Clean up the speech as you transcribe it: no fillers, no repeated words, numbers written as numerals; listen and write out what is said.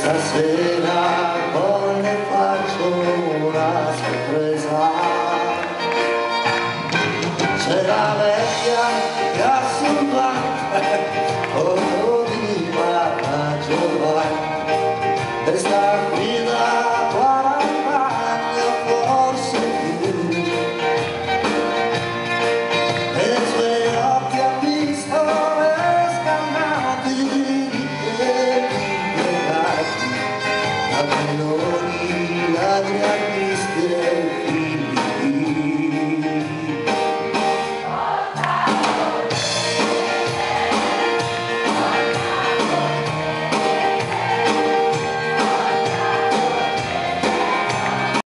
Stasera poi le faccio una sorpresa. C'è la vecchia che ha sul banco